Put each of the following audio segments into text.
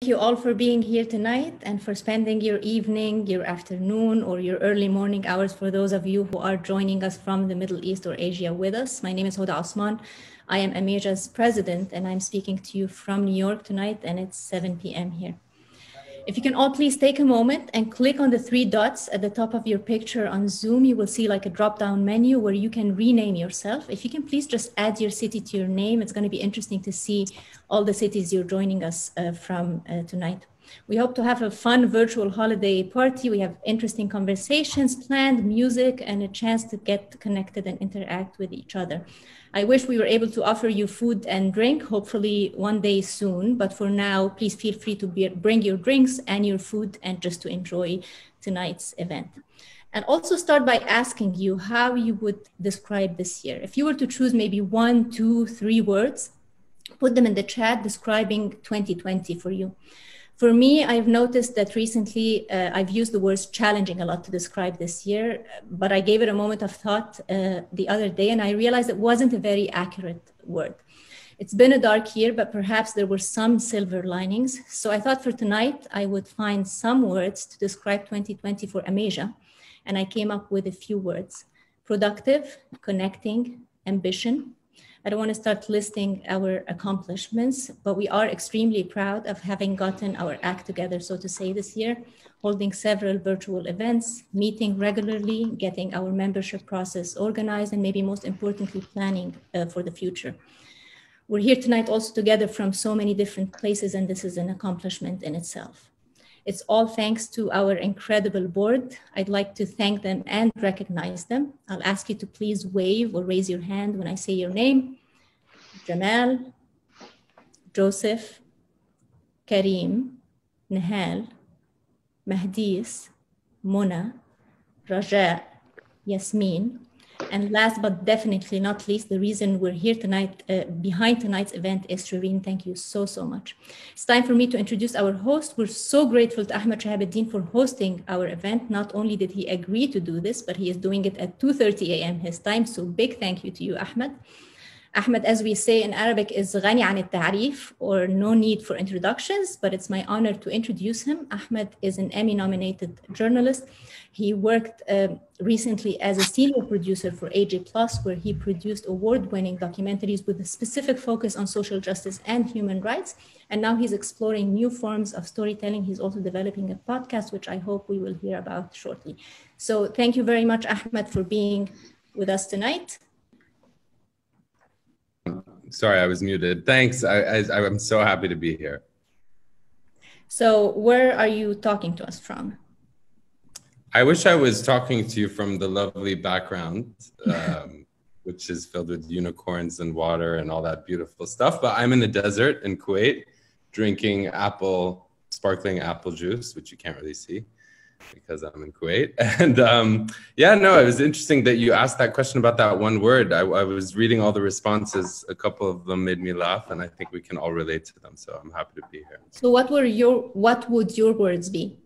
you all for being here tonight and for spending your evening, your afternoon, or your early morning hours for those of you who are joining us from the Middle East or Asia with us. My name is Huda Osman. I am AMEJA's president, and I'm speaking to you from New York tonight, and it's 7 p.m. here. If you can all please take a moment and click on the 3 dots at the top of your picture on Zoom, you will see like a drop-down menu where you can rename yourself. If you can please just add your city to your name, it's going to be interesting to see all the cities you're joining us from tonight. We hope to have a fun virtual holiday party. We have interesting conversations planned, music, and a chance to get connected and interact with each other. I wish we were able to offer you food and drink, hopefully one day soon. But for now, please feel free to bring your drinks and your food and just to enjoy tonight's event. And also start by asking you how you would describe this year. If you were to choose maybe 1, 2, 3 words, put them in the chat describing 2020 for you. For me, I've noticed that recently I've used the words challenging a lot to describe this year, but I gave it a moment of thought the other day and I realized it wasn't a very accurate word. It's been a dark year, but perhaps there were some silver linings. So I thought for tonight, I would find some words to describe 2020 for AMEJA. And I came up with a few words: productive, connecting, ambition. I don't want to start listing our accomplishments, but we are extremely proud of having gotten our act together, so to say, this year, holding several virtual events, meeting regularly, getting our membership process organized, and maybe most importantly, planning for the future. We're here tonight also together from so many different places, and this is an accomplishment in itself. It's all thanks to our incredible board. I'd like to thank them and recognize them. I'll ask you to please wave or raise your hand when I say your name. Jamal, Joseph, Kareem, Nihal, Mahdis, Mona, Raja, Yasmin, and last but definitely not least, the reason we're here tonight, behind tonight's event is Shireen. Thank you so, so much. It's time for me to introduce our host. We're so grateful to Ahmed Shihab-Eldin for hosting our event. Not only did he agree to do this, but he is doing it at 2:30 a.m. his time. So big thank you to you, Ahmed. Ahmed, as we say in Arabic, is غني عن التعريف, or no need for introductions, but it's my honor to introduce him. Ahmed is an Emmy-nominated journalist. He worked recently as a senior producer for AJ Plus, where he produced award-winning documentaries with a specific focus on social justice and human rights. And now he's exploring new forms of storytelling. He's also developing a podcast, which I hope we will hear about shortly. So thank you very much, Ahmed, for being with us tonight. Sorry, I was muted. Thanks. I'm so happy to be here. So where are you talking to us from? I wish I was talking to you from the lovely background, which is filled with unicorns and water and all that beautiful stuff. But I'm in the desert in Kuwait, drinking sparkling apple juice, which you can't really see because I'm in Kuwait. And yeah, no, it was interesting that you asked that question about that one word. I was reading all the responses. A couple of them made me laugh, and I think we can all relate to them. So I'm happy to be here. So what would your words be?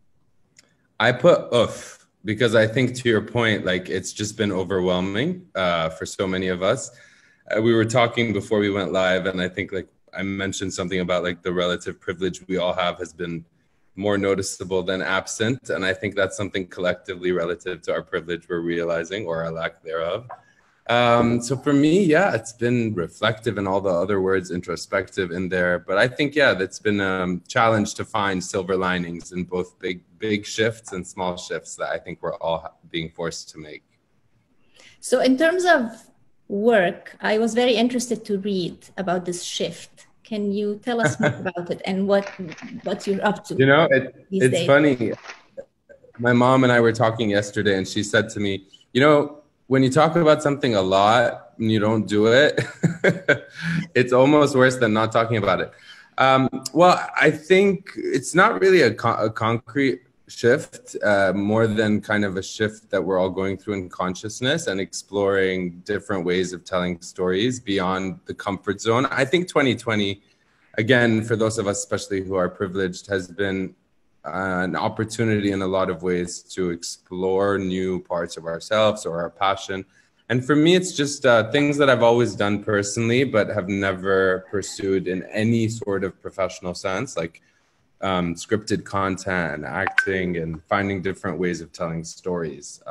I put oof, because I think, to your point, like, it's just been overwhelming for so many of us. We were talking before we went live, and I think, like, I mentioned something about like the relative privilege we all have has been more noticeable than absent. And I think that's something collectively relative to our privilege we're realizing, or our lack thereof. So for me, yeah, it's been reflective, and all the other words introspective in there. But I think, yeah, that's been a challenge to find silver linings in both big shifts and small shifts that I think we're all being forced to make. So in terms of work, I was very interested to read about this shift. Can you tell us more about it and what you're up to? You know, it's funny. My mom and I were talking yesterday, and she said to me, you know, when you talk about something a lot and you don't do it, it's almost worse than not talking about it. Well, I think it's not really a concrete shift, more than kind of a shift that we're all going through in consciousness and exploring different ways of telling stories beyond the comfort zone. I think 2020, again, for those of us especially who are privileged, has been an opportunity in a lot of ways to explore new parts of ourselves or our passion. And for me, it's just things that I've always done personally, but have never pursued in any sort of professional sense, like scripted content and acting and finding different ways of telling stories.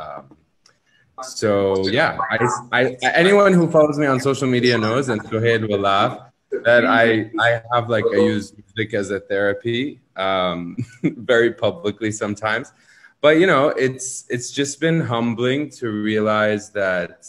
So yeah, anyone who follows me on social media knows, and Suhel will laugh, that I have like, I use music as a therapy, very publicly sometimes. But, you know, it's just been humbling to realize that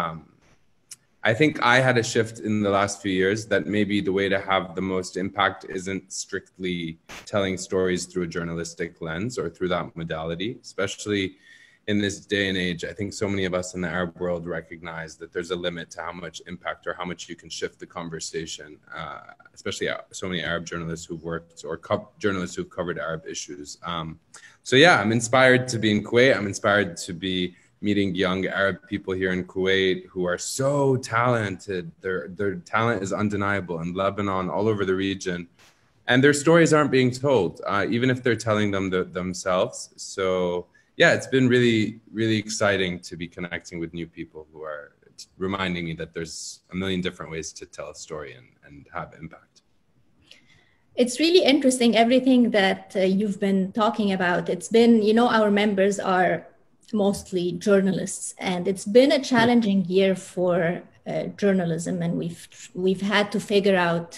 I think I had a shift in the last few years that maybe the way to have the most impact isn't strictly telling stories through a journalistic lens or through that modality, especially in this day and age. I think so many of us in the Arab world recognize that there's a limit to how much impact or how much you can shift the conversation, especially so many Arab journalists who've worked or journalists who've covered Arab issues. So yeah, I'm inspired to be in Kuwait. I'm inspired to be meeting young Arab people here in Kuwait who are so talented. Their talent is undeniable in Lebanon, all over the region. And their stories aren't being told, even if they're telling them themselves. So yeah, it's been really, really exciting to be connecting with new people who are reminding me that there's a million different ways to tell a story and have impact. It's really interesting, everything that you've been talking about. It's been, you know, our members are mostly journalists, and it's been a challenging year for journalism, and we've had to figure out,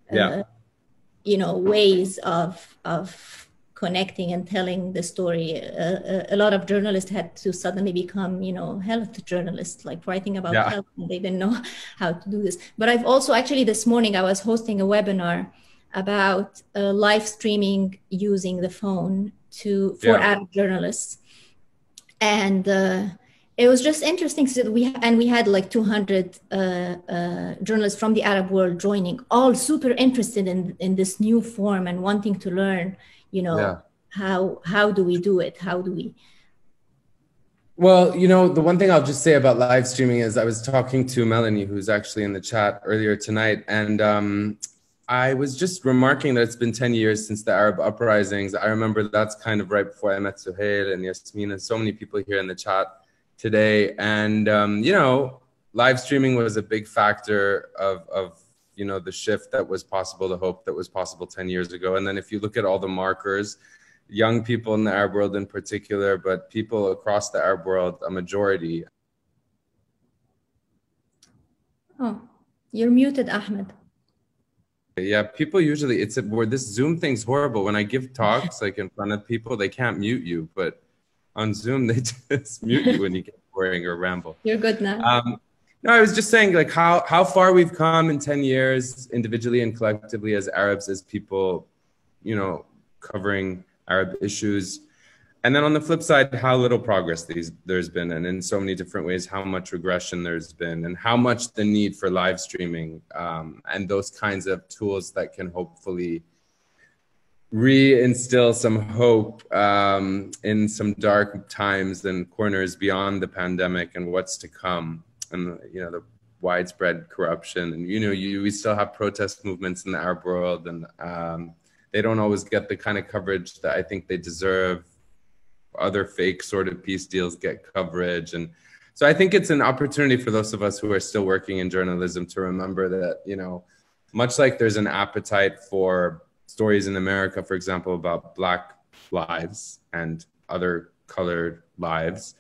you know, ways of connecting and telling the story. A lot of journalists had to suddenly become, you know, health journalists, like writing about health, and they didn't know how to do this. But I've also, actually this morning, I was hosting a webinar about live streaming using the phone for Arab journalists. And it was just interesting. So we had like 200 journalists from the Arab world joining, all super interested in this new form and wanting to learn, you know, how do we do it? How do we? Well, you know, the one thing I'll just say about live streaming is I was talking to Melanie, who's actually in the chat earlier tonight, and I was just remarking that it's been 10 years since the Arab uprisings. I remember that's kind of right before I met Suhel and Yasmin and so many people here in the chat today. And, you know, live streaming was a big factor of, you know, the shift that was possible, the hope that was possible 10 years ago. And then if you look at all the markers, young people in the Arab world in particular, but people across the Arab world, a majority. Oh, you're muted, Ahmed. Yeah, people usually, it's where this Zoom thing's horrible. When I give talks like in front of people, they can't mute you, but on Zoom they just mute you when you get boring or ramble. You're good now. No, I was just saying like how far we've come in 10 years individually and collectively as Arabs, as people, you know, covering Arab issues. And then on the flip side, how little progress there's been, and in so many different ways, how much regression there's been, and how much the need for live streaming and those kinds of tools that can hopefully reinstill some hope in some dark times and corners beyond the pandemic and what's to come, and you know, the widespread corruption, and you know, we still have protest movements in the Arab world, and they don't always get the kind of coverage that I think they deserve. Other fake sort of peace deals get coverage. And so I think it's an opportunity for those of us who are still working in journalism to remember that, you know, much like there's an appetite for stories in America, for example, about Black lives and other colored lives,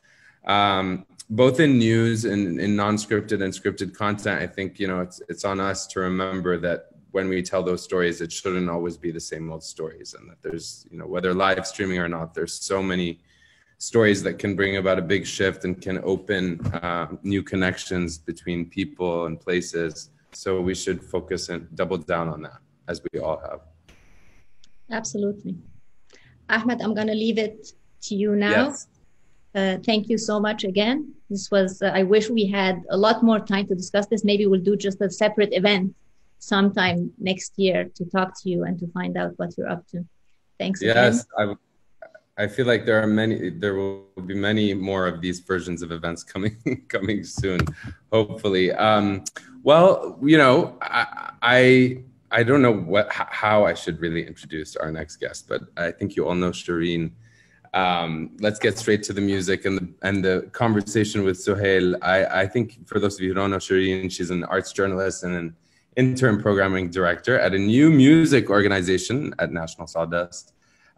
both in news and in non-scripted and scripted content, I think, you know, it's on us to remember that when we tell those stories, it shouldn't always be the same old stories, and that there's, you know, whether live streaming or not, there's so many stories that can bring about a big shift and can open new connections between people and places. So we should focus and double down on that, as we all have. Absolutely. Ahmed, I'm going to leave it to you now. Yes. Thank you so much again. This was, I wish we had a lot more time to discuss this. Maybe we'll do just a separate event sometime next year to talk to you and to find out what you're up to. Thanks again. Yes, I feel like there will be many more of these versions of events coming soon, hopefully. Well, you know, I don't know how I should really introduce our next guest, but I think you all know Shireen. Let's get straight to the music and the conversation with Suhel. I think for those of you who don't know Shireen, she's an arts journalist and an interim programming director at a new music organization at National Sawdust.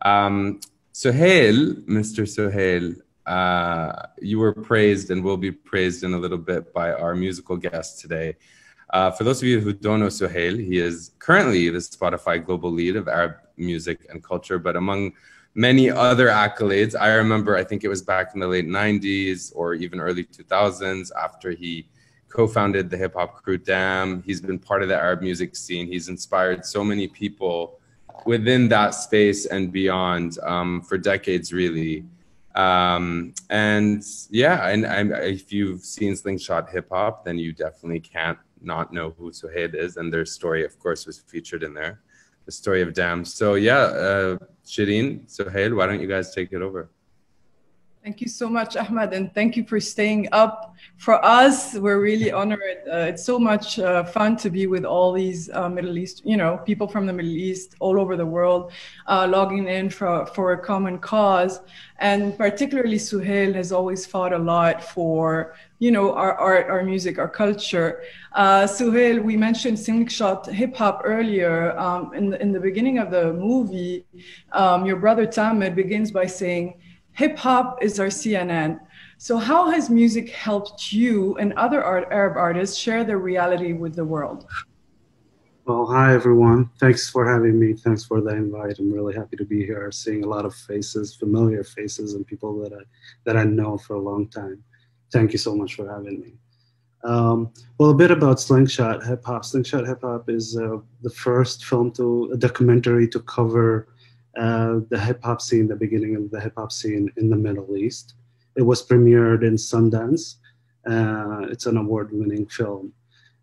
Suhel, Mr. Suhel, you were praised and will be praised in a little bit by our musical guest today. For those of you who don't know Suhel, he is currently the Spotify global lead of Arab music and culture, but among many other accolades, I remember, I think it was back in the late 90s or even early 2000s, after he co-founded the hip hop crew Damn. He's been part of the Arab music scene. He's inspired so many people within that space and beyond for decades, really. And yeah, and if you've seen Slingshot Hip Hop, then you definitely can't not know who Suhel is, and their story, of course, was featured in there, the story of Damn. So yeah, Shireen, Suhel, why don't you guys take it over? Thank you so much, Ahmed, and thank you for staying up for us. We're really honored. It's so much fun to be with all these Middle East, people from the Middle East all over the world, logging in for a common cause. And particularly Suhel has always fought a lot for, our art, our music, our culture. Suhel, we mentioned Slingshot Hip Hop earlier. In the beginning of the movie, your brother Ahmed begins by saying, hip hop is our CNN. So how has music helped you and other Arab artists share their reality with the world? Well, hi everyone. Thanks for having me. Thanks for the invite. I'm really happy to be here, seeing a lot of faces, familiar faces, and people that I know for a long time. Thank you so much for having me. Well, a bit about Slingshot Hip Hop. Slingshot Hip Hop is the first documentary to cover the hip hop scene, the beginning of the hip hop scene in the Middle East. It was premiered in Sundance. It's an award-winning film.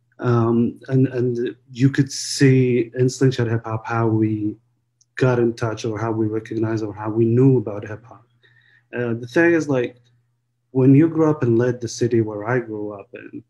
And you could see in Slingshot Hip Hop how we got in touch, or how we recognized, or how we knew about hip hop. The thing is, like, when you grew up in Lid, the city where I grew up in,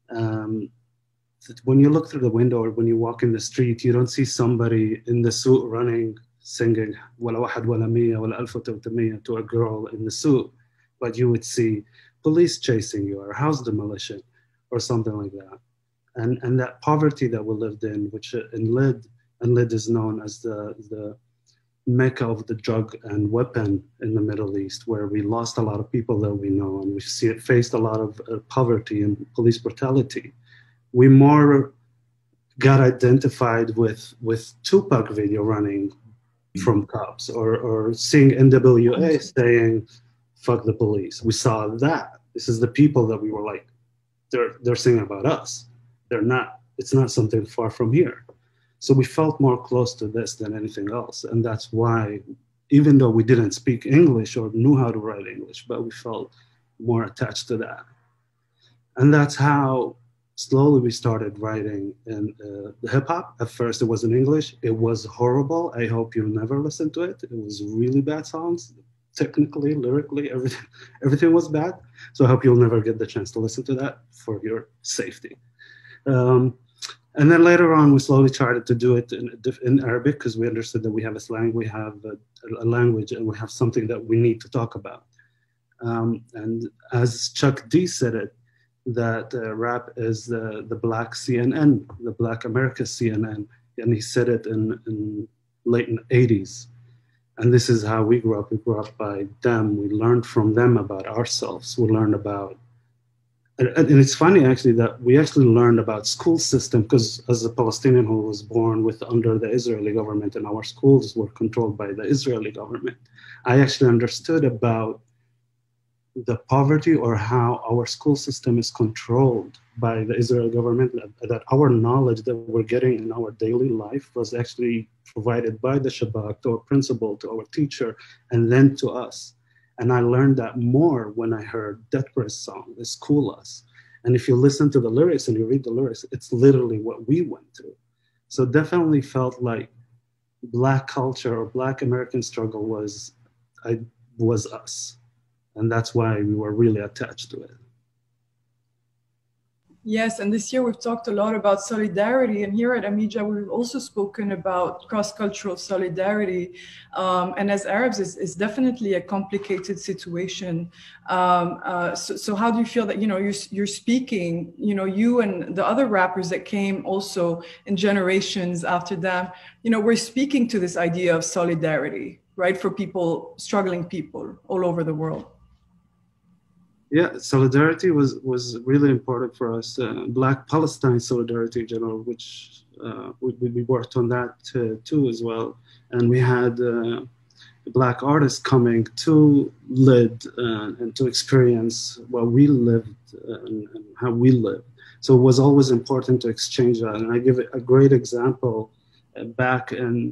when you look through the window or when you walk in the street, you don't see somebody in the suit running, singing "Wala wahad wala miya wala alf wa to a girl in the suit, but you would see police chasing you, or house demolition, or something like that. And that poverty that we lived in, which in Lid is known as the mecca of the drug and weapon in the Middle East, where we lost a lot of people that we know, and we faced a lot of poverty and police brutality. We more got identified with Tupac video running from cops, or seeing NWA saying "fuck the police." We saw that. This is the people that we were like, they're singing about us. It's not something far from here. So we felt more close to this than anything else. And that's why, even though we didn't speak English or knew how to write English, but we felt more attached to that. And that's how slowly we started writing in the hip hop. At first it was in English. It was horrible. I hope you'll never listen to it. It was really bad songs. Technically, lyrically, everything was bad. So I hope you'll never get the chance to listen to that, for your safety. And then later on, we slowly started to do it in Arabic, because we understood that we have a slang, we have a language, and we have something that we need to talk about. And as Chuck D said it, that rap is the Black CNN, the Black America CNN, and he said it in late 80s. And this is how we grew up. We grew up by them. We learned from them about ourselves. We learned about, and it's funny actually that we actually learned about school system, because as a Palestinian who was born under the Israeli government, and our schools were controlled by the Israeli government, I actually understood about the poverty, or how our school system is controlled by the Israeli government, that our knowledge that we're getting in our daily life was actually provided by the Shabak to our principal, to our teacher, and then to us. And I learned that more when I heard Death Press song, "They School Us." And if you listen to the lyrics and you read the lyrics, it's literally what we went through. So definitely felt like Black culture or Black American struggle was us. And that's why we were really attached to it. Yes, and this year we've talked a lot about solidarity, and here at AMEJA we've also spoken about cross-cultural solidarity. And as Arabs, it's definitely a complicated situation. So how do you feel that you're speaking? You and the other rappers that came also in generations after them. We're speaking to this idea of solidarity, right, for people, struggling people all over the world. Yeah, solidarity was really important for us. Black Palestine solidarity in general, which we worked on that too as well. And we had Black artists coming to LID and to experience what we lived and how we lived. So it was always important to exchange that. And I give a great example back in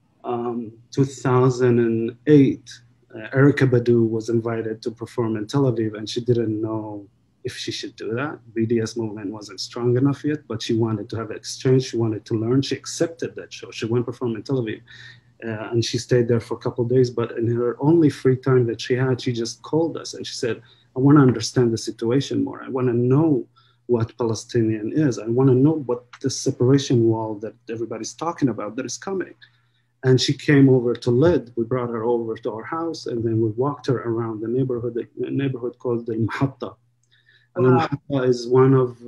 2008. Erykah Badu was invited to perform in Tel Aviv, and she didn't know if she should do that. BDS movement wasn't strong enough yet, but she wanted to have an exchange. She wanted to learn. She accepted that show. She went perform in Tel Aviv, and she stayed there for a couple of days. But in her only free time that she had, she just called us and she said, I want to understand the situation more. I want to know what Palestinian is. I want to know what the separation wall that everybody's talking about that is coming. And she came over to LID. We brought her over to our house, and then we walked her around the neighborhood called the Mahatta. And the Mahatta is one of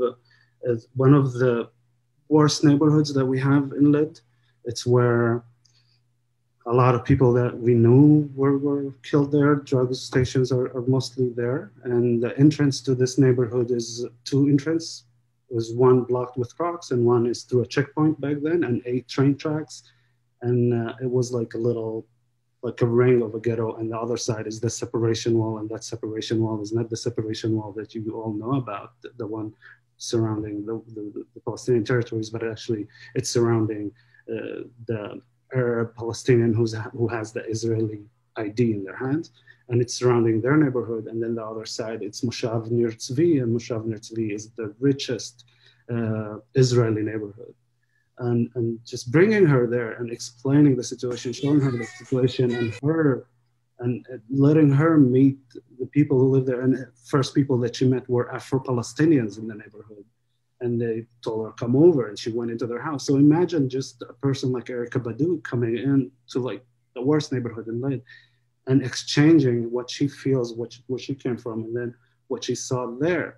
the worst neighborhoods that we have in LID. It's where a lot of people that we knew were killed there. Drug stations are mostly there. And the entrance to this neighborhood is two entrances. There's one blocked with rocks, and one is through a checkpoint back then, and 8 train tracks. And it was like a ring of a ghetto, and the other side is the separation wall, and that separation wall is not the separation wall that you all know about, the one surrounding the Palestinian territories, but actually it's surrounding the Arab Palestinian who has the Israeli ID in their hands, and it's surrounding their neighborhood. And then the other side, it's Moshav Nir Tzvi, and Moshav Nir Tzvi is the richest Israeli neighborhood. And just bringing her there and explaining the situation, showing her the situation, and letting her meet the people who live there. And the first people that she met were Afro-Palestinians in the neighborhood. And they told her, come over, and she went into their house. So imagine just a person like Erykah Badu coming in to like the worst neighborhood in LID and exchanging what she feels, where she came from, and then what she saw there.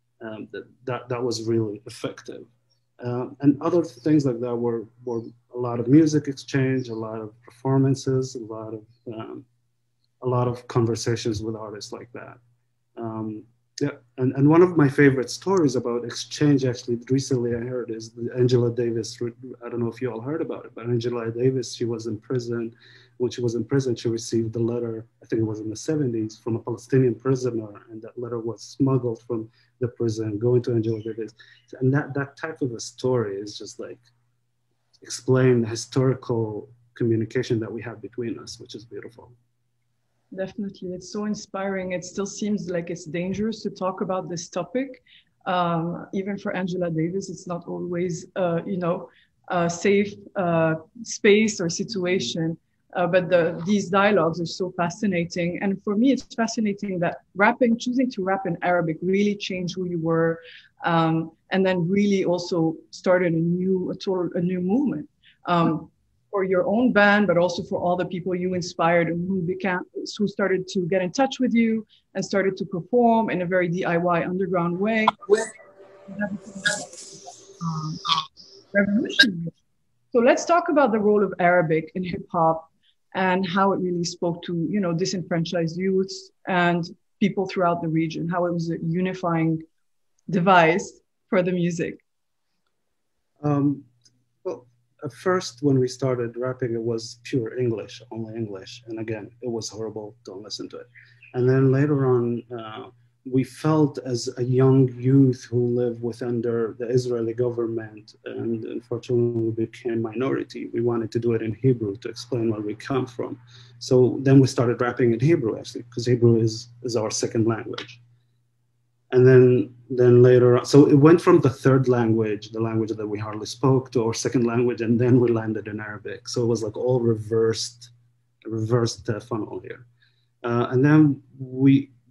That was really effective. And other things like that were a lot of music exchange, a lot of performances, a lot of conversations with artists like that. Yeah, and one of my favorite stories about exchange, actually, recently I heard, is Angela Davis. I don't know if you all heard about it, but Angela Davis, she was in prison. When she was in prison, she received a letter, I think it was in the 70s, from a Palestinian prisoner, and that letter was smuggled from the prison, going to Angela Davis. And that type of a story is just like explain the historical communication that we have between us, which is beautiful. Definitely, it's so inspiring. It still seems like it's dangerous to talk about this topic. Even for Angela Davis, it's not always, a safe space or situation. But these dialogues are so fascinating. And for me, it's fascinating that choosing to rap in Arabic really changed who you were, and then really also started a new movement. For your own band, but also for all the people you inspired and who started to get in touch with you and started to perform in a very DIY underground way. Revolutionary. So let's talk about the role of Arabic in hip hop and how it really spoke to, disenfranchised youths and people throughout the region, how it was a unifying device for the music. At first, when we started rapping, it was pure English, only English. And again, it was horrible. Don't listen to it. And then later on, we felt as a young youth who lived under the Israeli government, and unfortunately we became minority. We wanted to do it in Hebrew to explain where we come from. So then we started rapping in Hebrew, actually, because Hebrew is our second language. And then later on, so it went from the third language, the language that we hardly spoke, to our second language, and then we landed in Arabic. So it was like all reversed funnel here. And then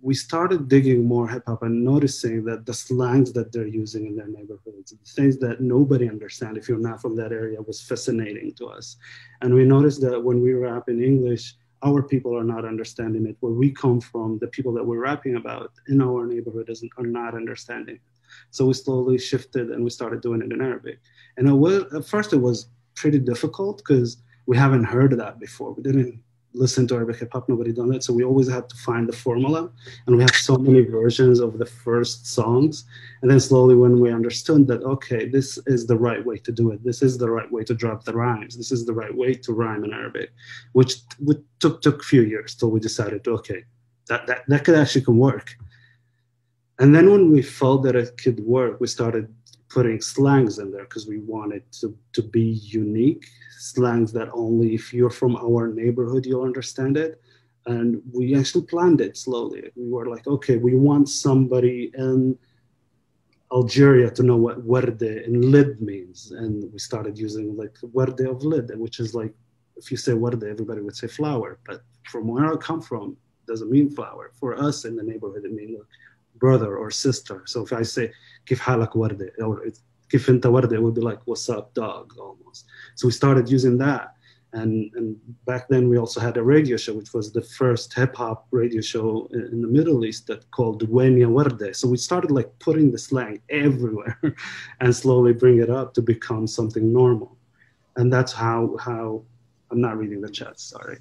we started digging more hip hop and noticing that the slangs that they're using in their neighborhoods, the things that nobody understands if you're not from that area, was fascinating to us. And we noticed that when we rap in English, our people are not understanding it. Where we come from, the people that we're rapping about in our neighborhood are not understanding it. So we slowly shifted and we started doing it in Arabic. And at first it was pretty difficult because we haven't heard of that before. We didn't listen to Arabic hip hop, nobody done it. So we always had to find the formula. And we have so many versions of the first songs. And then slowly when we understood that, okay, this is the right way to do it. This is the right way to drop the rhymes. This is the right way to rhyme in Arabic, which took a few years till we decided, okay, that could actually work. And then when we felt that it could work, we started putting slangs in there because we wanted to be unique, slangs that only if you're from our neighborhood, you'll understand it. And we actually planned it slowly. We were like, okay, we want somebody in Algeria to know what werde in lid means. And we started using like werde of lid, which is like, if you say werde, everybody would say flower. But from where I come from, it doesn't mean flower. For us in the neighborhood, it means brother or sister. So if I say kif halak werde or kif inta werde, it would be like what's up dog almost. So we started using that. And back then we also had a radio show, which was the first hip hop radio show in the Middle East that called Wenya Werde. So we started like putting the slang everywhere and slowly bring it up to become something normal. And that's how I'm not reading the chat, sorry.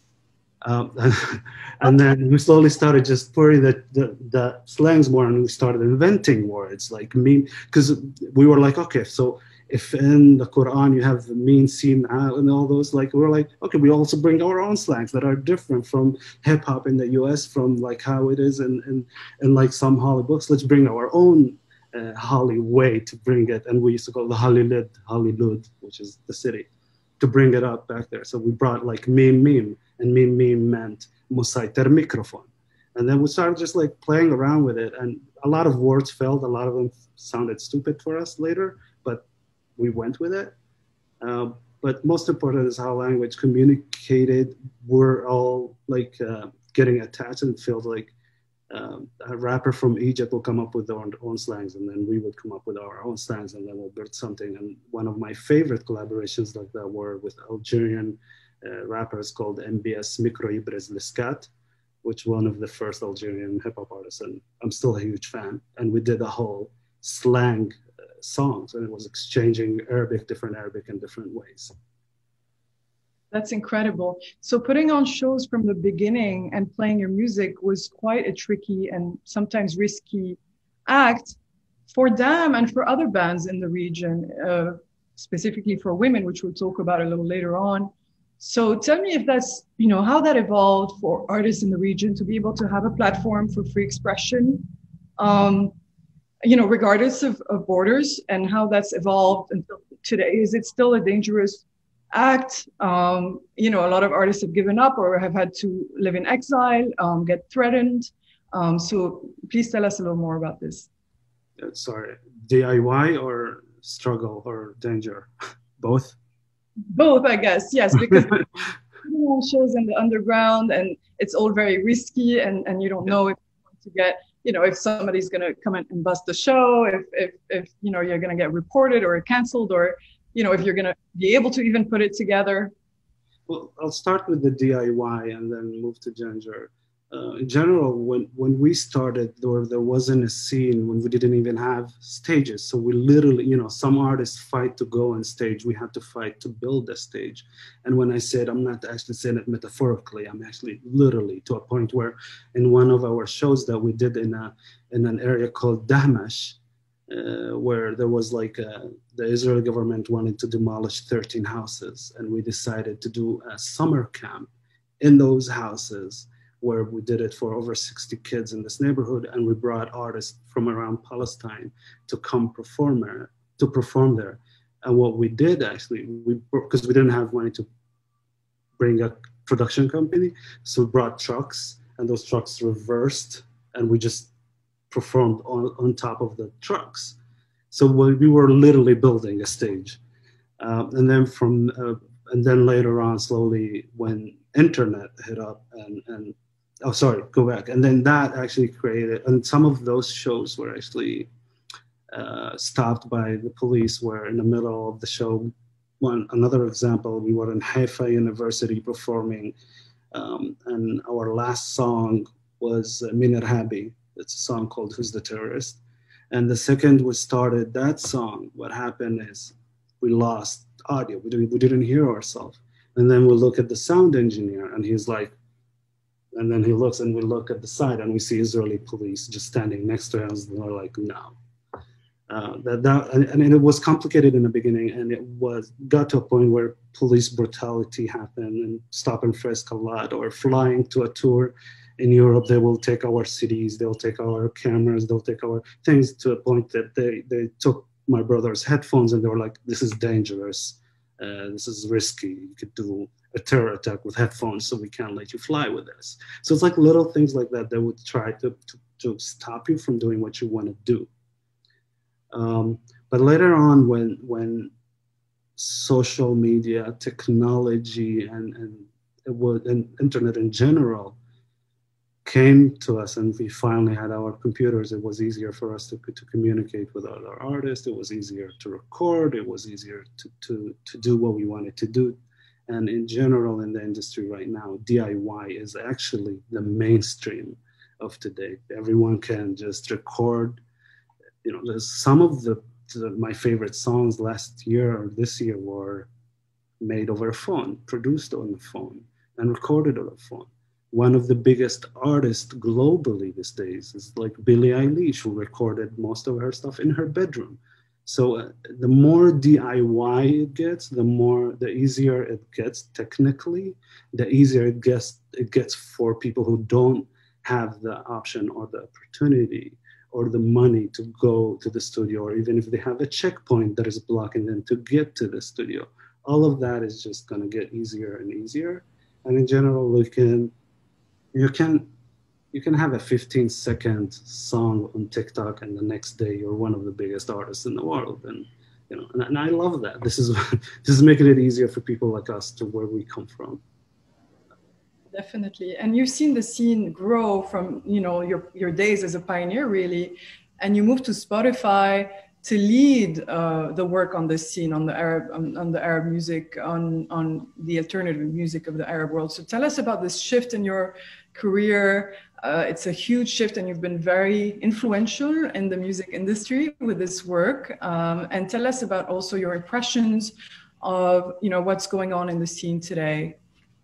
And then we slowly started just putting the slangs more, and we started inventing words like mean, because we were like, okay, so if in the Quran you have mean, seen, and all those, like we're like, okay, we also bring our own slangs that are different from hip hop in the US, from like how it is in like some Holly books. Let's bring our own Holly way to bring it, and we used to call the Hollylud, which is the city, to bring it up back there. So we brought like meme. And meme meant musayter microphone. And then we started just like playing around with it. And a lot of words failed. A lot of them sounded stupid for us later, but we went with it. But most important is how language communicated. We're all like getting attached, and it feels like a rapper from Egypt will come up with their own slangs, and then we would come up with our own slangs, and then we'll build something. And one of my favorite collaborations like that were with Algerian rappers called MBS Micro Ibrez Liskat, which one of the first Algerian hip hop artists, and I'm still a huge fan. And we did a whole slang songs, and it was exchanging different Arabic in different ways. That's incredible. So putting on shows from the beginning and playing your music was quite a tricky and sometimes risky act for them and for other bands in the region, specifically for women, which we'll talk about a little later on. So tell me if that's, how that evolved for artists in the region to be able to have a platform for free expression, regardless of borders, and how that's evolved until today. Is it still a dangerous act? A lot of artists have given up or have had to live in exile, get threatened. So please tell us a little more about this. Sorry, DIY or struggle or danger? Both? Both, I guess, yes, because shows in the underground and it's all very risky, and you don't know if you're going to get, if somebody's going to come and bust the show, if you're going to get reported or canceled, or if you're going to be able to even put it together. Well, I'll start with the DIY and then move to danger. In general, when we started, there wasn't a scene, when we didn't even have stages. So we literally, some artists fight to go on stage. We had to fight to build a stage. And when I said, I'm not actually saying it metaphorically, I'm actually literally, to a point where in one of our shows that we did in an area called Dahmash, where there was like the Israeli government wanted to demolish 13 houses. And we decided to do a summer camp in those houses, where we did it for over 60 kids in this neighborhood, and we brought artists from around Palestine to come perform there. And what we did actually, because we didn't have money to bring a production company, so we brought trucks, and those trucks reversed, and we just performed on top of the trucks. So we were literally building a stage. And then later on, slowly, when internet hit up and oh, sorry, go back. And then that actually created, and some of those shows were actually stopped by the police, where in the middle of the show, another example, we were in Haifa University performing, and our last song was Min Irhabi. It's a song called Who's the Terrorist? And the second we started that song, what happened is we lost audio. We didn't hear ourselves. And then we look at the sound engineer, and he's like, and then he looks, and we look at the side, and we see Israeli police just standing next to us, and we're like, no. And it was complicated in the beginning, and it got to a point where police brutality happened, and stop and frisk a lot, or flying to a tour in Europe, they will take our CDs, they'll take our cameras, they'll take our things, to a point that they took my brother's headphones, and they were like, this is dangerous, this is risky, you could do a terror attack with headphones, so we can't let you fly with this. So it's like little things like that that would try to stop you from doing what you want to do. But later on, when social media, technology, and internet in general came to us, and we finally had our computers, it was easier for us to communicate with other artists. It was easier to record. It was easier to do what we wanted to do. And in general, in the industry right now, DIY is actually the mainstream of today. Everyone can just record. You know, there's some of my favorite songs last year or this year were made over a phone, produced on the phone, and recorded on a phone. One of the biggest artists globally these days is like Billie Eilish, who recorded most of her stuff in her bedroom. So the more DIY it gets, the easier it gets technically, the easier it gets for people who don't have the option or the opportunity or the money to go to the studio, or even if they have a checkpoint that is blocking them to get to the studio. All of that is just going to get easier and easier. And in general, you can have a 15-second song on TikTok, and the next day you're one of the biggest artists in the world. And you know, and I love that. This is making it easier for people like us to where we come from. Definitely. And you've seen the scene grow from, you know, your days as a pioneer, really, and you moved to Spotify to lead the work on this scene, on the Arab music, on the alternative music of the Arab world. So tell us about this shift in your career. It's a huge shift, and you've been very influential in the music industry with this work. And tell us about also your impressions of, you know, what's going on in the scene today.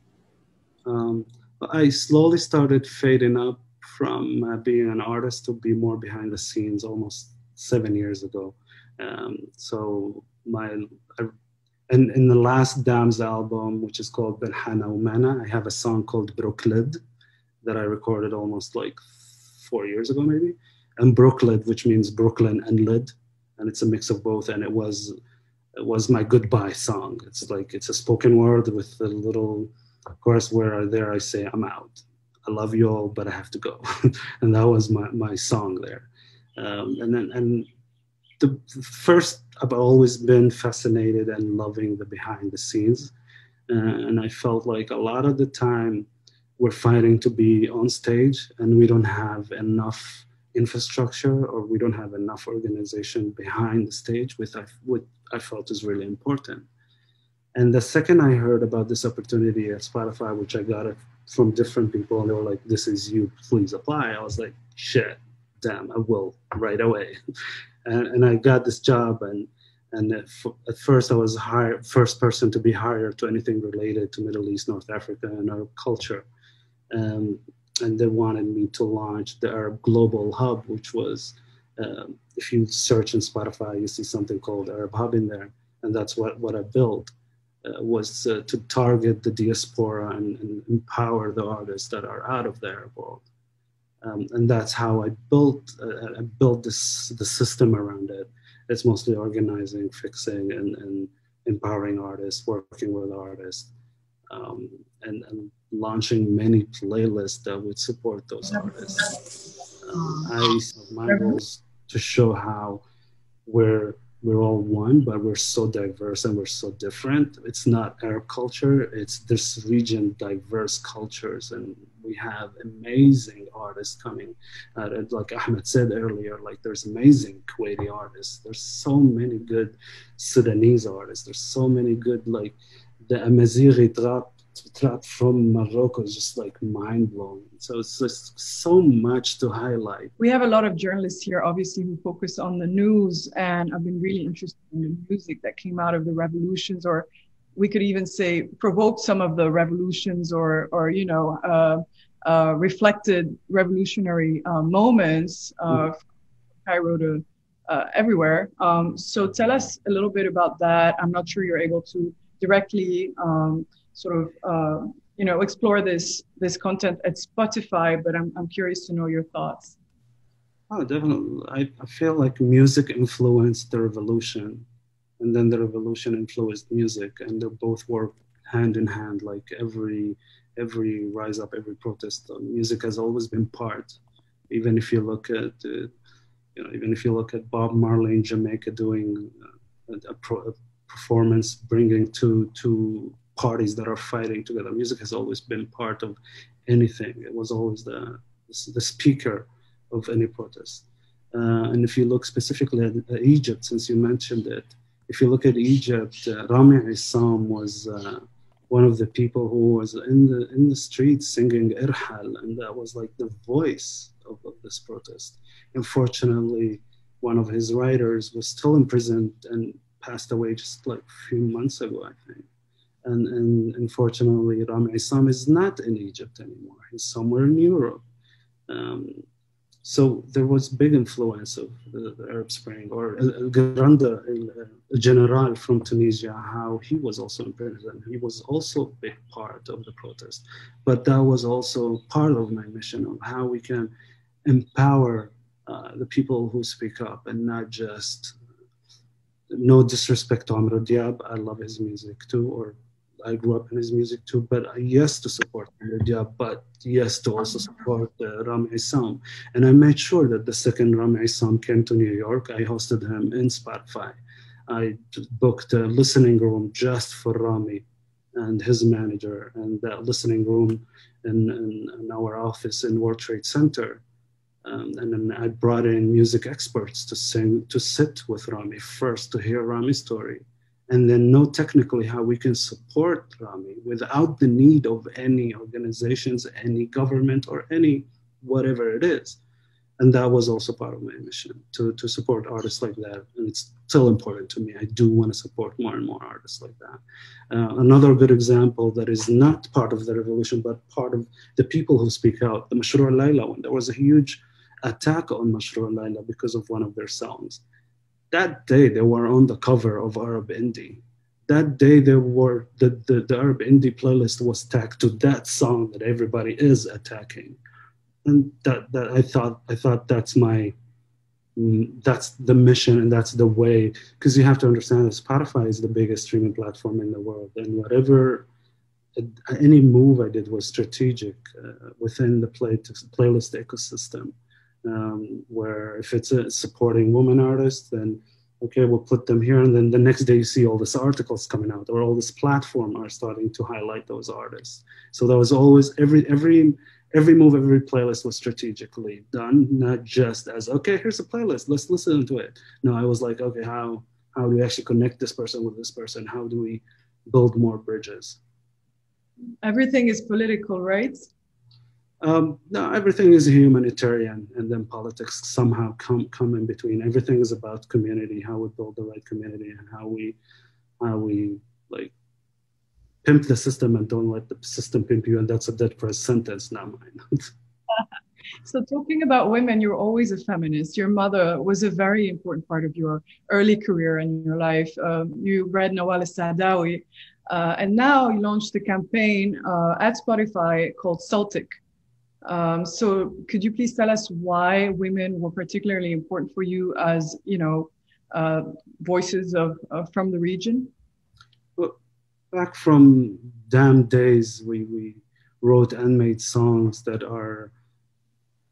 I slowly started fading up from being an artist to be more behind the scenes almost 7 years ago. So in the last Dams album, which is called Belhana Umana, I have a song called Brooklyd that I recorded almost like 4 years ago, maybe. And Brooklyd, which means Brooklyn and lid, and it's a mix of both. And it was my goodbye song. It's a spoken word with a little chorus where there I say, I'm out. I love you all, but I have to go. And that was my song there. And the first, I've always been fascinated and loving the behind the scenes. And I felt like a lot of the time we're fighting to be on stage, and we don't have enough infrastructure, or we don't have enough organization behind the stage, which I felt is really important. And the second I heard about this opportunity at Spotify, which I got it from different people, and they were like, this is you, please apply. I was like, shit, damn, I will right away. And I got this job, and at first I was first person to be hired to anything related to Middle East, North Africa, and Arab culture. And they wanted me to launch the Arab Global Hub, which was, if you search in Spotify, you see something called Arab Hub in there. And that's what I built. Was to target the diaspora and empower the artists that are out of the Arab world. And that's how I built the system around it. It's mostly organizing, fixing, and empowering artists, working with artists, and launching many playlists that would support those artists. My goal is to show how we're we're all one, but we're so diverse and we're so different. It's not Arab culture, it's this region, diverse cultures. And we have amazing artists coming. Like Ahmed said earlier, like there's amazing Kuwaiti artists. There's so many good Sudanese artists. There's so many good, like the Amazighi trap from Morocco is just like mind blowing. So it's just so much to highlight. We have a lot of journalists here, obviously, who focus on the news, and I've been really interested in the music that came out of the revolutions, or we could even say provoked some of the revolutions, or you know, reflected revolutionary moments from Cairo to everywhere. So tell us a little bit about that. I'm not sure you're able to directly sort of you know, explore this content at Spotify, but I'm curious to know your thoughts. Oh, definitely. I feel like music influenced the revolution, and then the revolution influenced music, and they both work hand in hand. Like every rise up, every protest, music has always been part. Even if you look at you know, even if you look at Bob Marley in Jamaica doing a performance, bringing two parties that are fighting together. Music has always been part of anything. It was always the speaker of any protest. And if you look specifically at Egypt, since you mentioned it, if you look at Egypt, Rami Issam was one of the people who was in the streets singing Irhal, and that was like the voice of this protest. Unfortunately, one of his writers was still imprisoned and passed away just like a few months ago, I think. And unfortunately, Rami Issam is not in Egypt anymore. He's somewhere in Europe. So there was big influence of the Arab Spring, or Granda, General from Tunisia, how he was also in prison. He was also a big part of the protest. But that was also part of my mission of how we can empower the people who speak up, and not just, no disrespect to Amr Diab, I love his music too, or I grew up in his music too, but yes to support Amr Diab, but yes to also support Rami Issam. And I made sure that the second Rami Issam came to New York, I hosted him in Spotify. I booked a listening room just for Rami and his manager, and that listening room in our office in World Trade Center. And then I brought in music experts to sit with Rami first, to hear Rami's story, and then know technically how we can support Rami without the need of any organizations, any government, or any whatever it is. And that was also part of my mission, to support artists like that. And it's still important to me. I do want to support more and more artists like that. Another good example that is not part of the revolution, but part of the people who speak out, the Mashrou' Layla, when there was a huge attack on Mashrou' Layla because of one of their songs. That day they were on the cover of Arab Indie. That day they were, the Arab Indie playlist was tagged to that song that everybody is attacking. And that I thought that's the mission, and that's the way, because you have to understand that Spotify is the biggest streaming platform in the world, and whatever, any move I did was strategic within the playlist ecosystem. Where if it's supporting women artists, then okay, we'll put them here, and then the next day you see all these articles coming out, or all this platform are starting to highlight those artists. So there was always every move, every playlist was strategically done, not just as, okay, here's a playlist, let's listen to it. No, I was like, okay, how do we actually connect this person with this person? How do we build more bridges? Everything is political, right? No, everything is humanitarian, and then politics somehow come in between. Everything is about community, how we build the right community, and how we like pimp the system and don't let the system pimp you. And that's a dead press sentence, not mine. So talking about women, you're always a feminist. Your mother was a very important part of your early career and your life. You read Nawal al-Saadawi, and now you launched a campaign at Spotify called Celtic. So could you please tell us why women were particularly important for you as, you know, voices from the region? Well, back from damn days, we wrote and made songs that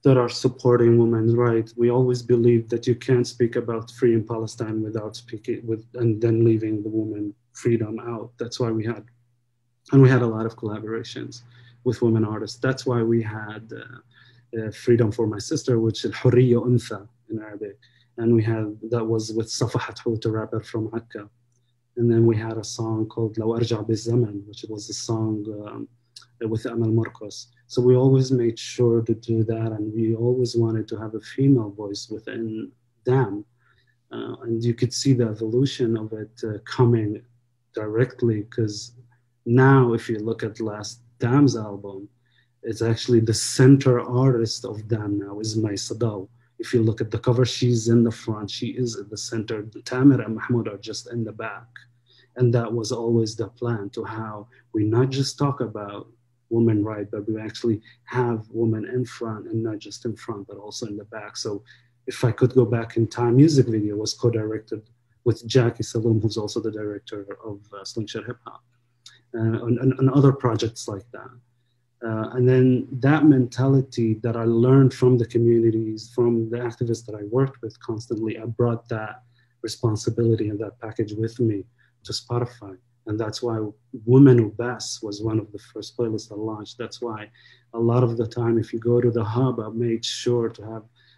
that are supporting women's rights. We always believe that you can't speak about freeing Palestine without speaking and then leaving the woman freedom out. That's why we had a lot of collaborations with women artists. That's why we had Freedom for My Sister, which is Hurriya Untha in Arabic. And that was with Safahat Hout, a rapper from Akka. And then we had a song called Law Arja Bizaman, which was a song with Amal Marcos. So we always made sure to do that, and we always wanted to have a female voice within them. And you could see the evolution of it coming directly, because now if you look at last Dam's album, it's actually the center artist of Dam now is May Sadal. If you look at the cover, she's in the front, she is at the center. Tamer and Mahmoud are just in the back. And that was always the plan, to how we not just talk about women right, but we actually have women in front, and not just in front, but also in the back. So if I could go back in time, music video was co-directed with Jackie Saloom, who's also the director of Slingshot Hip Hop, and other projects like that. And then that mentality that I learned from the communities, from the activists that I worked with constantly, I brought that responsibility and that package with me to Spotify. And that's why Women Who Best was one of the first playlists I launched. That's why a lot of the time, if you go to the hub, I made sure to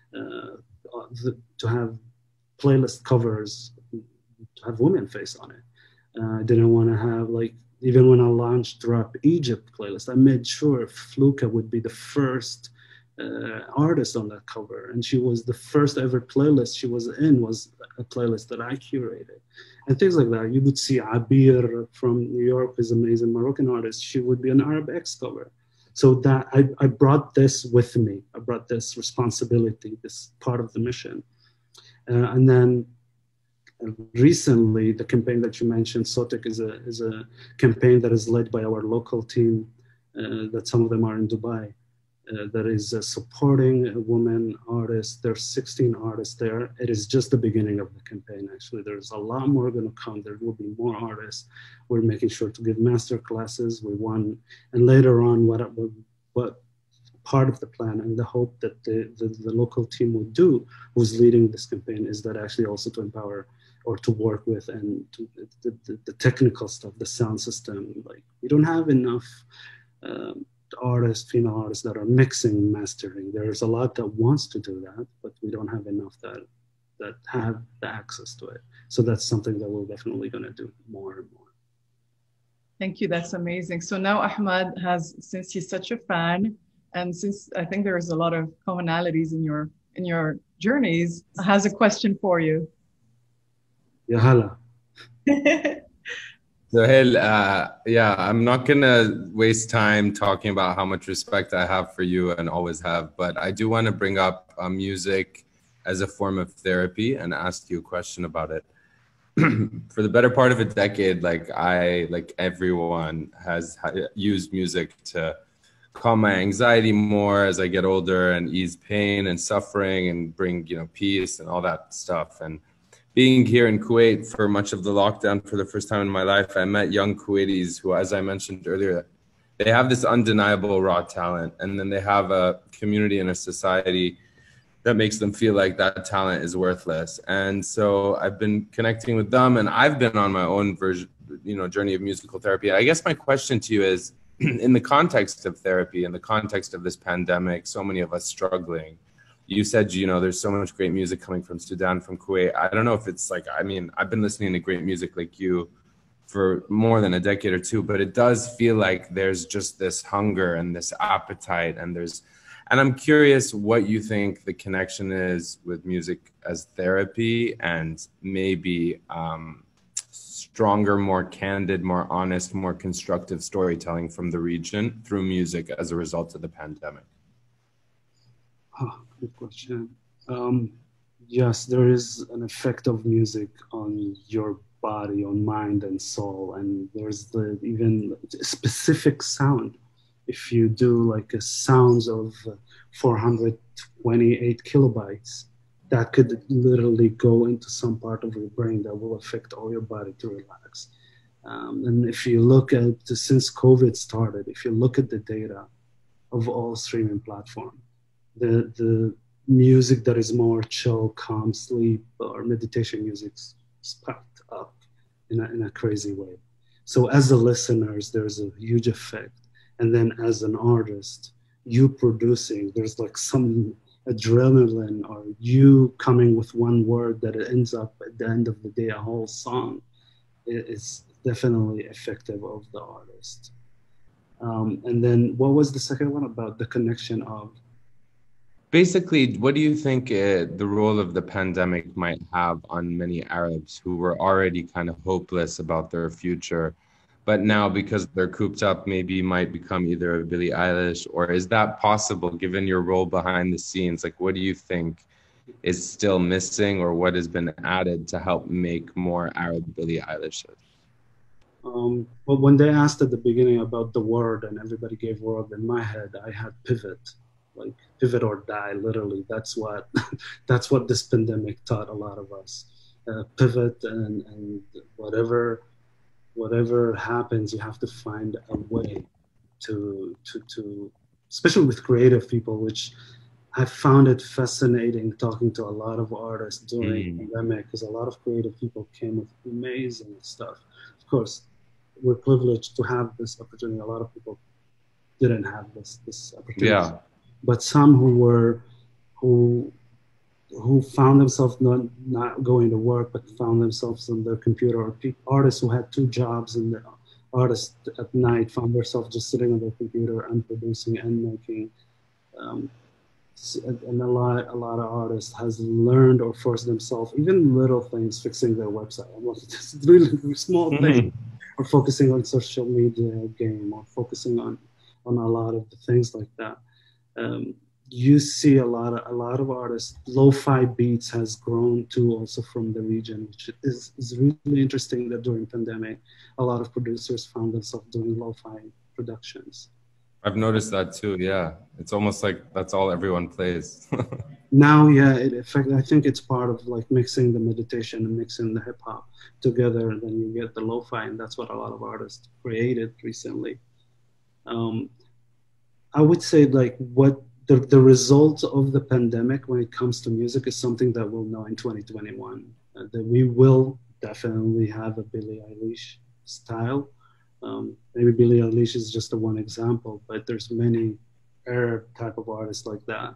have playlist covers, to have women face on it. I didn't want to have, like, even when I launched Rap Egypt playlist, I made sure Fluka would be the first artist on that cover. And she was the first ever playlist she was in, was a playlist that I curated. And things like that. You would see Abir from New York, who's an amazing Moroccan artist. She would be an Arab X cover. So that I brought this with me. I brought this responsibility, this part of the mission. And then recently, the campaign that you mentioned, Sotek, is a campaign that is led by our local team, that some of them are in Dubai, that is supporting women artists. There's 16 artists there. It is just the beginning of the campaign, actually. There's a lot more going to come. There will be more artists. We're making sure to give master classes. And later on, what part of the plan and the hope that the local team would do, who's leading this campaign, is that actually also to empower or to work with and the technical stuff, the sound system. Like, we don't have enough female artists that are mixing and mastering. There's a lot that wants to do that, but we don't have enough that have the access to it. So that's something that we're definitely going to do more and more. Thank you. That's amazing. So now Ahmed since he's such a fan, and since I think there's a lot of commonalities in your journeys, has a question for you. Ya hala. Suhel, I'm not going to waste time talking about how much respect I have for you and always have, but I do want to bring up music as a form of therapy and ask you a question about it. For the better part of a decade, like everyone has used music to calm my anxiety more as I get older and ease pain and suffering and bring, peace and all that stuff. And being here in Kuwait for much of the lockdown for the first time in my life, I met young Kuwaitis who, as I mentioned earlier, they have this undeniable raw talent, and then they have a community and a society that makes them feel like that talent is worthless. And so I've been connecting with them, and I've been on my own journey of musical therapy. I guess my question to you is, in the context of therapy, in the context of this pandemic, so many of us struggling, you said, there's so much great music coming from Sudan, from Kuwait. I don't know if it's I've been listening to great music like you for more than a decade or two, but it does feel like there's just this hunger and this appetite, and I'm curious what you think the connection is with music as therapy and maybe stronger, more candid, more honest, more constructive storytelling from the region through music as a result of the pandemic. Oh, good question. Yes, there is an effect of music on your body, on mind and soul, and there's even specific sound. If you do like a sounds of 428 kilobytes, that could literally go into some part of your brain that will affect all your body to relax. And if you look at, since COVID started, if you look at the data of all streaming platforms, the music that is more chill, calm, sleep, or meditation music sparked up in a crazy way. So as the listeners, there's a huge effect. And then as an artist, you producing, there's like some adrenaline, or you coming with one word that it ends up at the end of the day, a whole song. It's definitely effective of the artist. And then what was the second one about the connection of? Basically, what do you think the role of the pandemic might have on many Arabs who were already kind of hopeless about their future, but now because they're cooped up, maybe might become either a Billie Eilish, or is that possible given your role behind the scenes? Like, what do you think is still missing, or what has been added to help make more Arab Billie Eilishes? Well, when they asked at the beginning about the word and everybody gave word, in my head, I had pivot, like pivot or die, literally. That's what, that's what this pandemic taught a lot of us. Pivot and whatever happens, you have to find a way to especially with creative people, which I found it fascinating talking to a lot of artists during the pandemic, because a lot of creative people came with amazing stuff. Of course, we're privileged to have this opportunity. A lot of people didn't have this opportunity. Yeah. But some who found themselves not going to work, but found themselves on their computer, or artists who had two jobs, and the artists at night found themselves just sitting on their computer and producing and making. And a lot of artists has learned or forced themselves, even little things, fixing their website. I'm like, this is really small thing, or focusing on social media game, or focusing on a lot of the things like that. You see a lot of artists. Lo-fi beats has grown too, also from the region, which is really interesting. That during pandemic, a lot of producers found themselves doing lo-fi productions. I've noticed that too. Yeah, it's almost like that's all everyone plays. Now, yeah, in fact, I think it's part of like mixing the meditation and mixing the hip hop together, and then you get the lo-fi, and that's what a lot of artists created recently. I would say like what the result of the pandemic when it comes to music is something that we'll know in 2021, that we will definitely have a Billie Eilish style. Maybe Billie Eilish is just one example, but there's many Arab type of artists like that.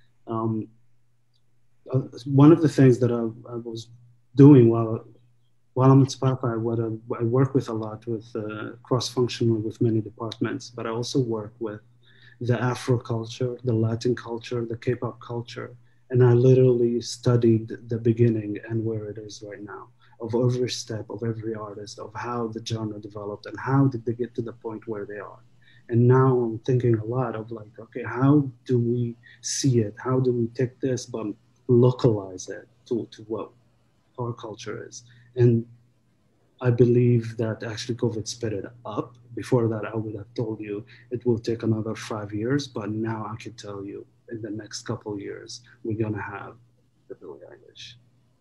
One of the things that I was doing while I'm at Spotify, I work with a lot with cross-functionally with many departments, but I also work with the Afro culture, the Latin culture, the K-pop culture, and I literally studied the beginning and where it is right now, of every step of every artist, of how the genre developed and how did they get to the point where they are. And now I'm thinking a lot of like, okay, how do we see it? How do we take this but localize it to what our culture is? And I believe that actually COVID sped it up. Before that, I would have told you it will take another 5 years, but now I can tell you in the next couple of years, we're gonna have the Billie Eilish.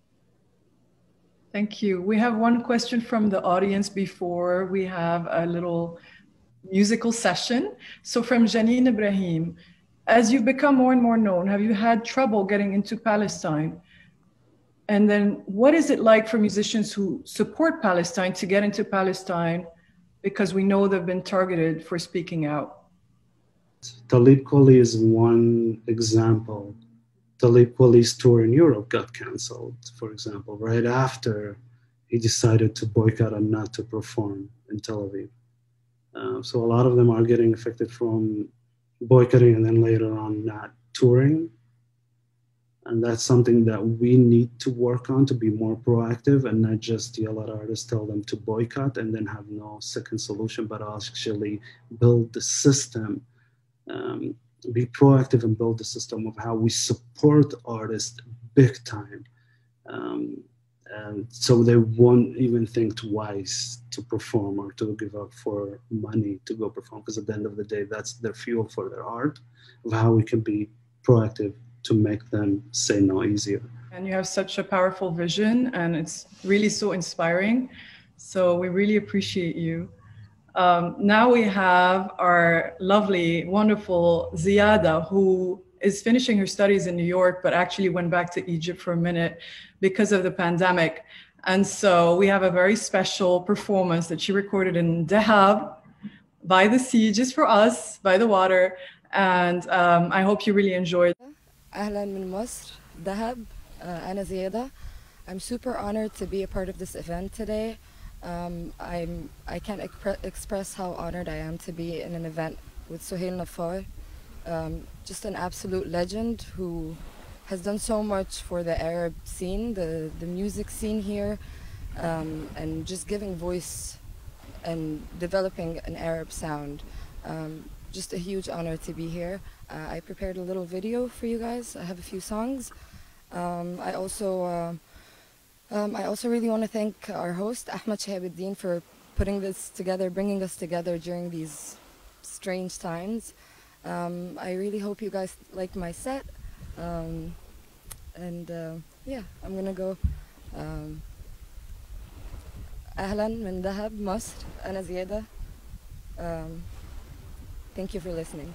Thank you. We have one question from the audience before we have a little musical session. So from Janine Ibrahim, as you've become more and more known, have you had trouble getting into Palestine? And then what is it like for musicians who support Palestine to get into Palestine, because we know they've been targeted for speaking out? Talib Kweli is one example. Talib Kweli's tour in Europe got canceled, for example, right after he decided to boycott and not to perform in Tel Aviv. So a lot of them are getting affected from boycotting and then later on not touring. And that's something that we need to work on, to be more proactive and not just yell at artists, tell them to boycott and then have no second solution, but actually build the system, be proactive and build the system of how we support artists big time. And so they won't even think twice to perform or to give up for money to go perform, because at the end of the day, that's their fuel for their art, of how we can be proactive to make them say no easier. And you have such a powerful vision, and it's really so inspiring. So we really appreciate you. Now we have our lovely, wonderful Zeyada, who is finishing her studies in New York, but actually went back to Egypt for a minute because of the pandemic. And so we have a very special performance that she recorded in Dahab, by the sea, just for us, by the water. And I hope you really enjoyed. أهلا من مصر دهب أنا زيادة. I'm super honored to be a part of this event today. I can't express how honored I am to be in an event with Suhel Nafar, just an absolute legend who has done so much for the Arab scene, the music scene here, and just giving voice and developing an Arab sound. Just a huge honor to be here. I prepared a little video for you guys. I have a few songs. I also really want to thank our host, Ahmed Shihab-Eldin, for putting this together, bringing us together during these strange times. I really hope you guys like my set. Yeah, I'm gonna go. أهلا من دهب مصر أنا زيادة. Thank you for listening.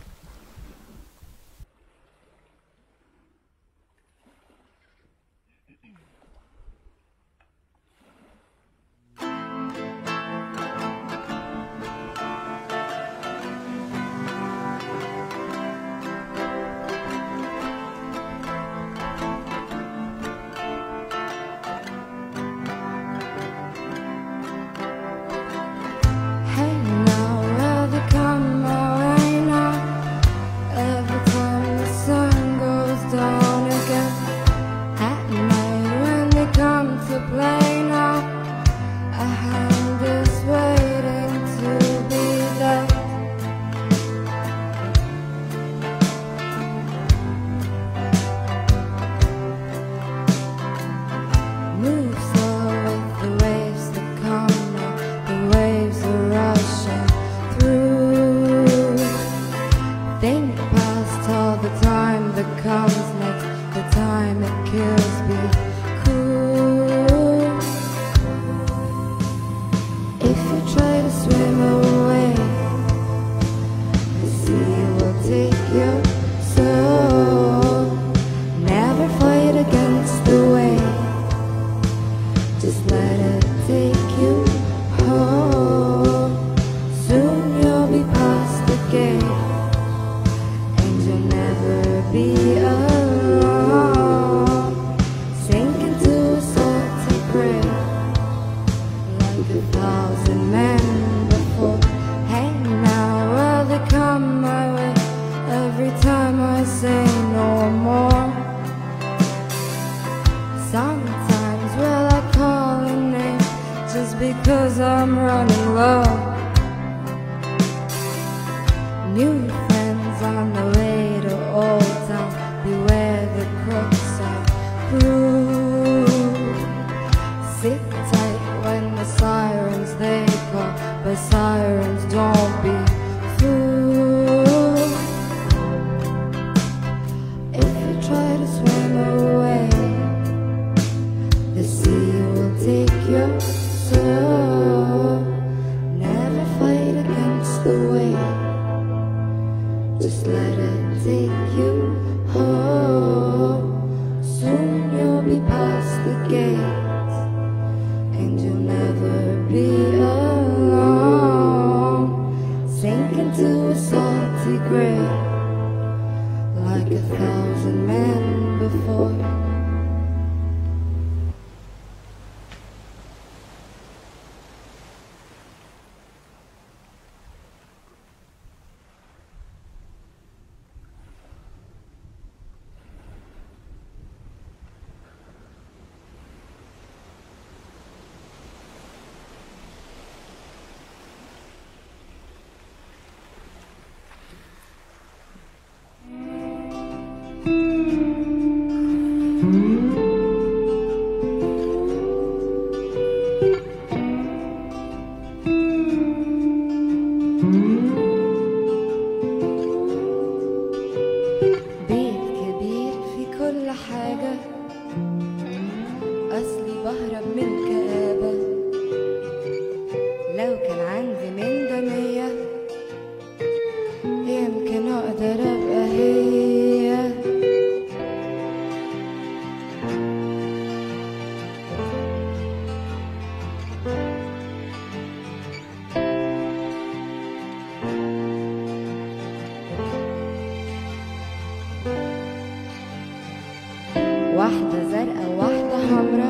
واحدة زرقاء وواحدة حمرا،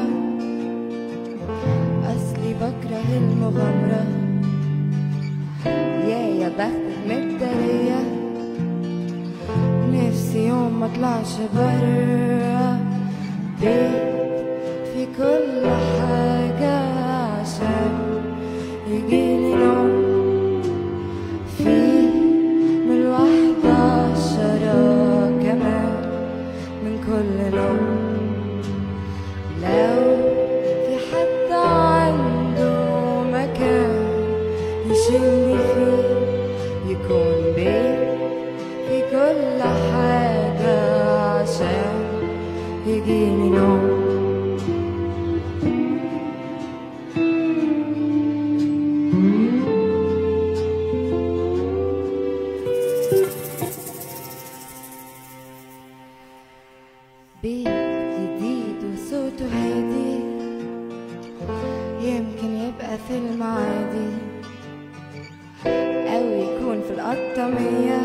أصلي بكره المغامرة، يا بختك متدارية، نفسي يوم مطلعش برا بيت في كل حاجة عشان يجيلي نوم فيه من الواحدة عشرة كمان من كل نوم. لو في حد عنده مكان يشيلني فيه يكون بيت في كل حاجة عشان يجيني نوم. بيت جديد وصوته هادي، يمكن يبقى فيلم عادي أو يكون في القطامية،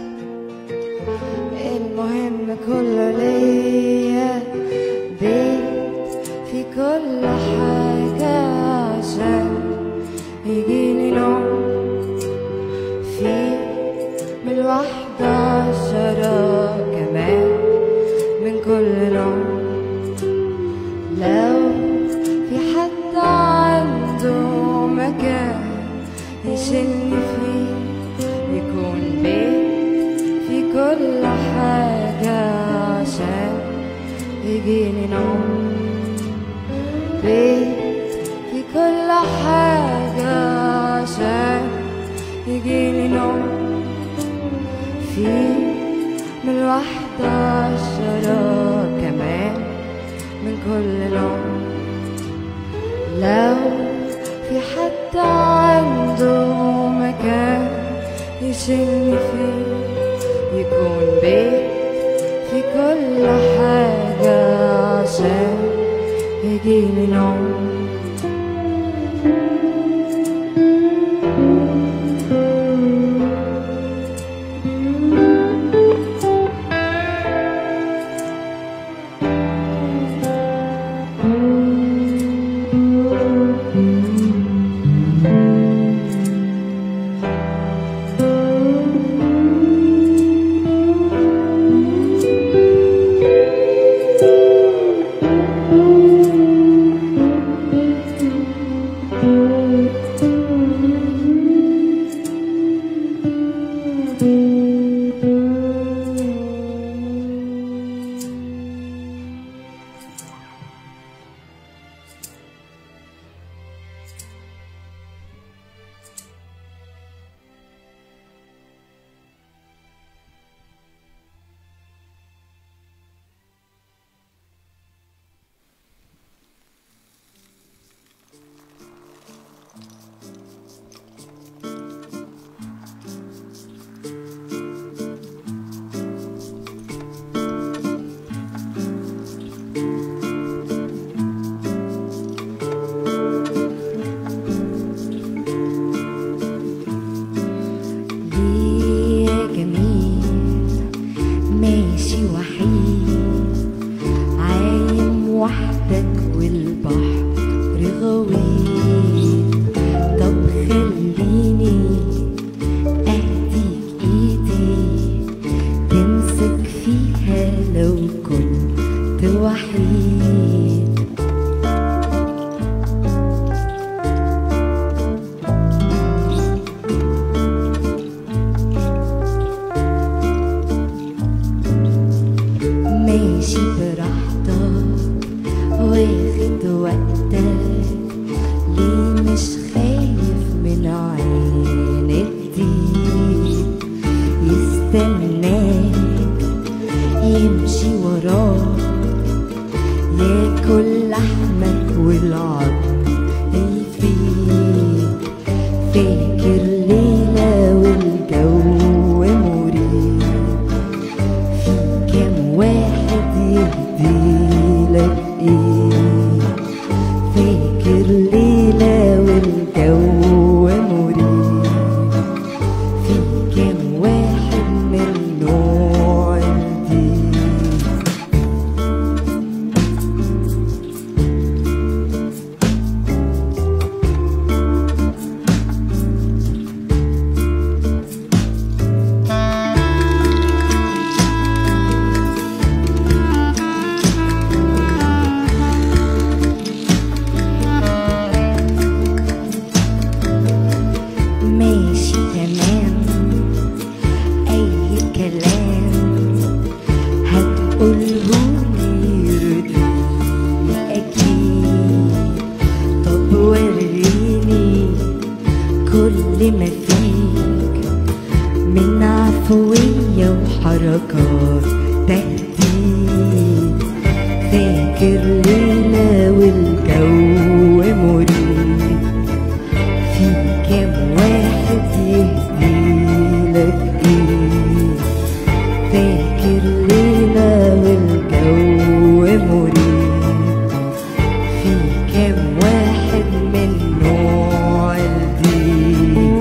المهم كله ليا. بيت في كل حاجة عشان يجيني نوم فيه من الواحدة عشرة كمان من كل نوم. لو في حد عنده مكان يشيلني فيه يكون بيت في كل حاجة عشان يجيني نوم. بيت في كل حاجة عشان يجيني نوم فيه من الواحدة عشرة كمان من كل نوم. لو في حد عنده مكان يشيلني فيه يكون بيت في كل حاجة عشان يجيلي نوم. حركات تهديد فاكر ليلة والجو مريب في كام واحد يهديلك ايه فاكر ليلة والجو مريب في كام واحد من نوع الدين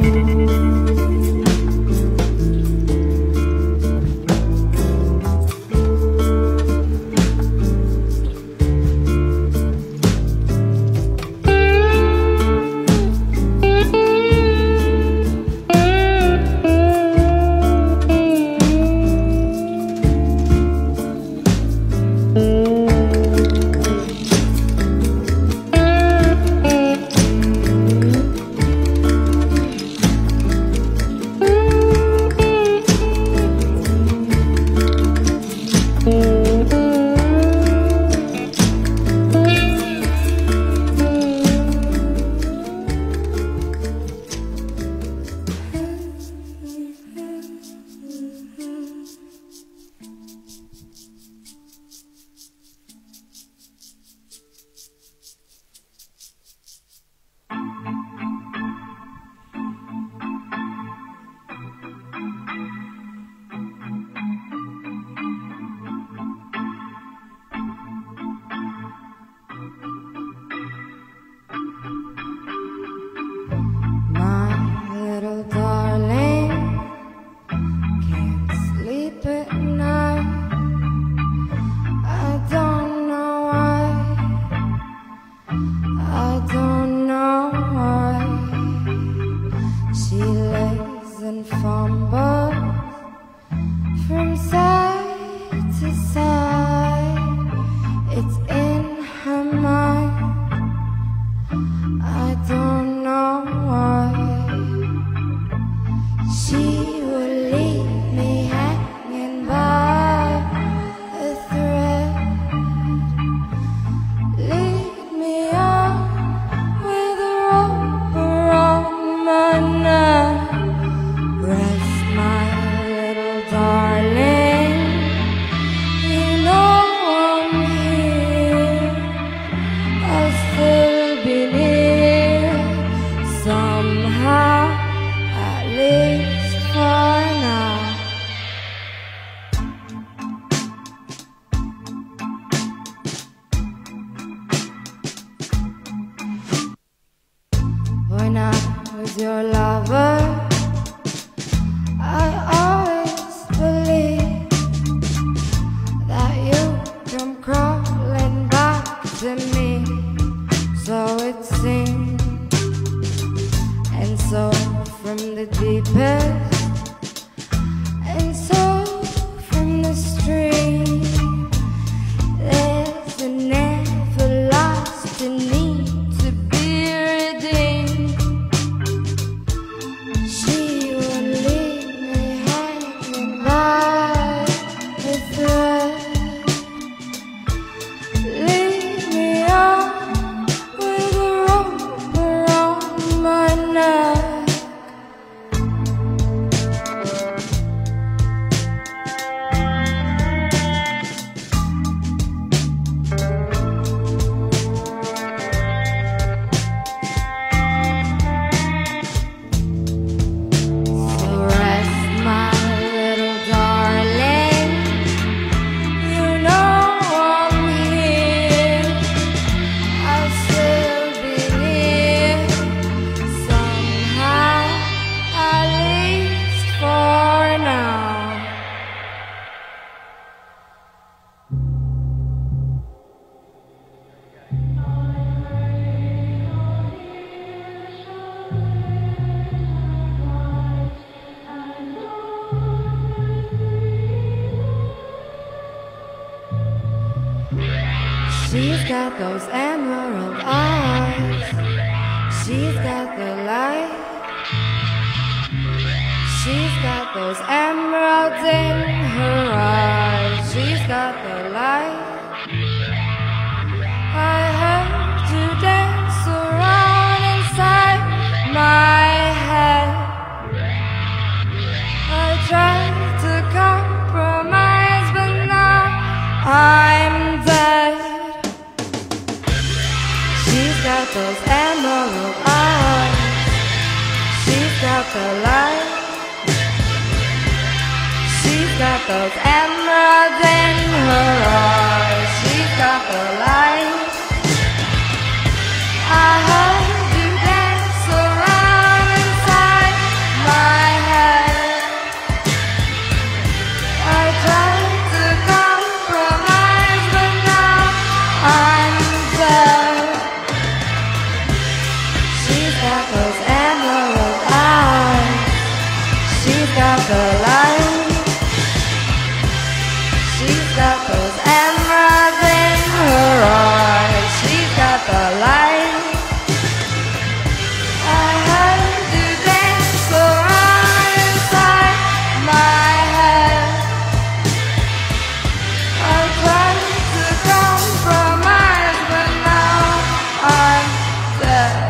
She's got those emerald eyes. She's got the light. She's got those emeralds in her eyes. She's got the light. I heard you dance around inside my head. I tried to come those emerald eyes. She's got the light. She's got those emeralds in her eyes. She's got the light. I heard you dance around inside my head. I tried to compromise, but now I'm dead. She's got those emerald eyes. She's got the light. She's got those emeralds in her eyes. She's got the light. I heard you dance around inside my head. I tried to compromise, but now I'm dead.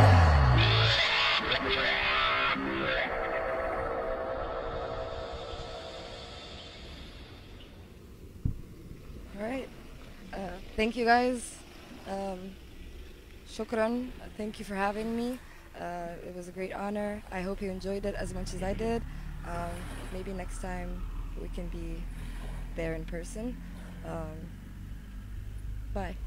All right. Thank you guys. Shukran. Thank you for having me. It was a great honor. I hope you enjoyed it as much as I did. Maybe next time we can be there in person. Bye.